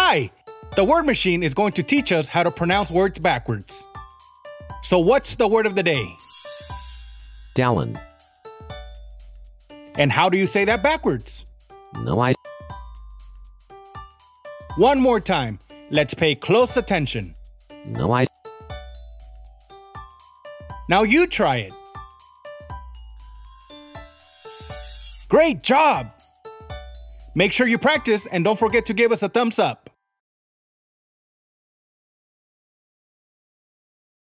Hi! The word machine is going to teach us how to pronounce words backwards. So what's the word of the day? DALEN. And how do you say that backwards? No idea. One more time. Let's pay close attention. No idea. Now you try it. Great job! Make sure you practice and don't forget to give us a thumbs up.